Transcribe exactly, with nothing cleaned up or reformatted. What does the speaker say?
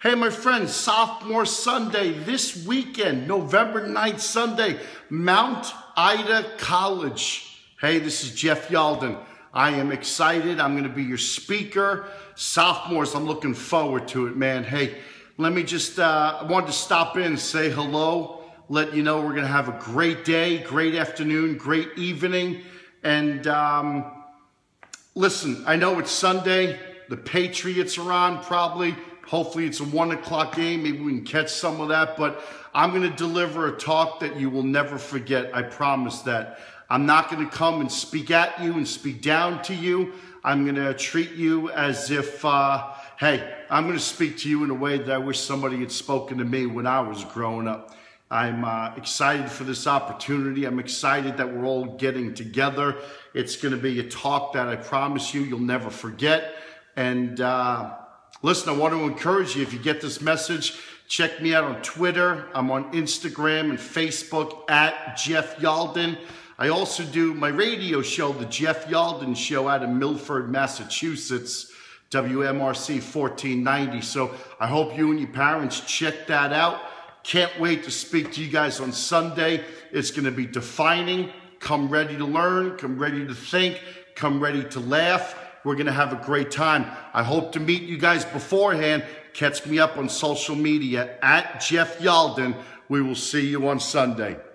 Hey, my friends, Sophomore Sunday this weekend, November ninth, Sunday, Mount Ida College. Hey, this is Jeff Yalden. I am excited. I'm going to be your speaker. Sophomores, I'm looking forward to it, man. Hey, let me just, uh, I wanted to stop in and say hello, let you know we're going to have a great day, great afternoon, great evening. And um, listen, I know it's Sunday. The Patriots are on probably. Hopefully it's a one o'clock game. Maybe we can catch some of that. But I'm going to deliver a talk that you will never forget. I promise that. I'm not going to come and speak at you and speak down to you. I'm going to treat you as if, uh, hey, I'm going to speak to you in a way that I wish somebody had spoken to me when I was growing up. I'm uh, excited for this opportunity. I'm excited that we're all getting together. It's going to be a talk that I promise you you'll never forget. And uh, listen, I want to encourage you, if you get this message, check me out on Twitter. I'm on Instagram and Facebook at Jeff Yalden. I also do my radio show, The Jeff Yalden Show, out of Milford, Massachusetts, W M R C fourteen ninety. So I hope you and your parents check that out. Can't wait to speak to you guys on Sunday. It's going to be defining. Come ready to learn. Come ready to think. Come ready to laugh. We're going to have a great time. I hope to meet you guys beforehand. Catch me up on social media at Jeff Yalden. We will see you on Sunday.